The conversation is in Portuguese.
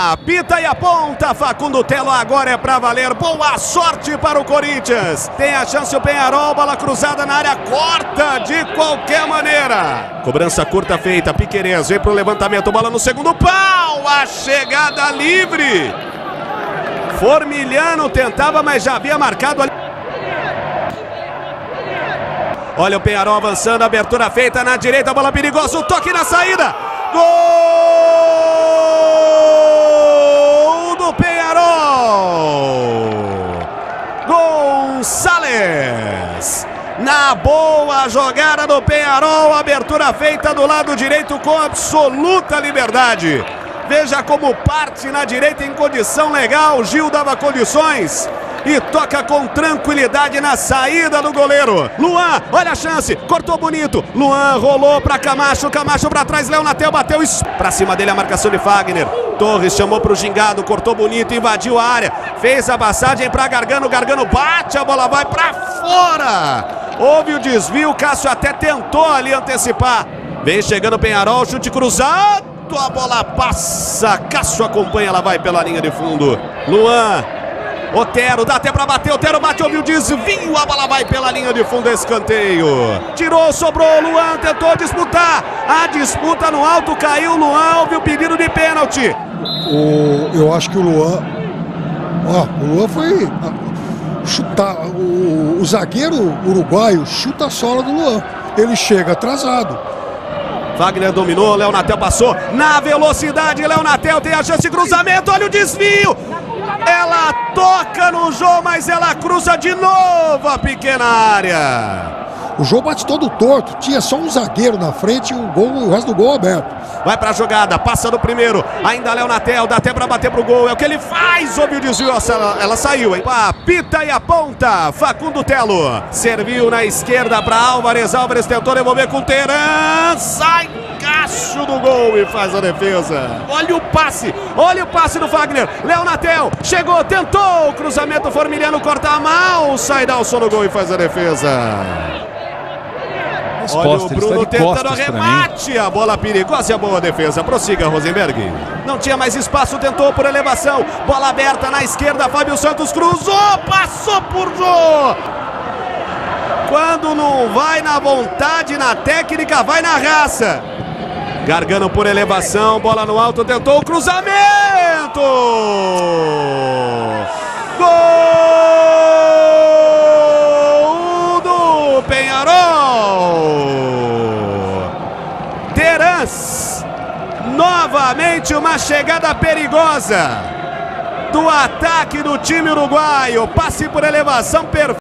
apita e aponta. Facundo Telo agora é pra valer. Boa sorte para o Corinthians. Tem a chance o Peñarol, bola cruzada na área, corta de qualquer maneira. Cobrança curta feita, Piquerez vem pro levantamento, bola no segundo pau. A chegada livre. Formiliano tentava, mas já havia marcado ali. Olha o Peñarol avançando, abertura feita na direita, bola perigosa, o toque na saída. Gol do Peñarol. Gonçalves. Na boa jogada do Peñarol, abertura feita do lado direito com absoluta liberdade. Veja como parte na direita em condição legal, Gil dava condições. E toca com tranquilidade na saída do goleiro. Luan, olha a chance, cortou bonito. Luan rolou para Camacho, Camacho para trás, Léo Natel bateu para cima dele a marcação de Fagner. Torres chamou para o gingado, cortou bonito, invadiu a área, fez a passagem para Gargano, Gargano bate, a bola vai para fora. Houve o desvio, Cássio até tentou ali antecipar. Vem chegando o Peñarol, chute cruzado, a bola passa, Cássio acompanha, ela vai pela linha de fundo. Luan. Otero, dá até pra bater, Otero bate, houve o desvio, a bola vai pela linha de fundo, escanteio. Tirou, sobrou, Luan tentou disputar, a disputa no alto, caiu, Luan, houve o pedido de pênalti. Eu acho que o Luan foi chutar, o zagueiro uruguaio chuta a sola do Luan, ele chega atrasado. Wagner dominou, Léo Natel passou, na velocidade, Léo Natel tem a chance de cruzamento, olha o desvio. Ela toca no Jô, mas ela cruza de novo a pequena área. O Jô bate todo torto, tinha só um zagueiro na frente e o resto do gol aberto. Vai pra jogada, passa do primeiro, ainda Léo Natel, dá até pra bater pro gol, é o que ele faz, ouve o desvio, ela saiu, hein? Apita e aponta, Facundo Telo, serviu na esquerda pra Álvares, Álvares tentou devolver com Teran, sai Cássio do gol e faz a defesa. Olha o passe do Wagner, Léo Natel, chegou, tentou, o cruzamento Formiliano corta mal, sai Dalson no gol e faz a defesa. Olha o Bruno tentando arremate, a bola perigosa e a boa defesa. Prossiga, Rosenberg. Não tinha mais espaço, tentou por elevação. Bola aberta na esquerda, Fábio Santos cruzou, passou por Jô. Quando não vai na vontade, na técnica, vai na raça. Gargano por elevação, bola no alto, tentou o cruzamento. Gol do Peñarol. Terans, novamente uma chegada perigosa do ataque do time uruguaio, passe por elevação perfeito.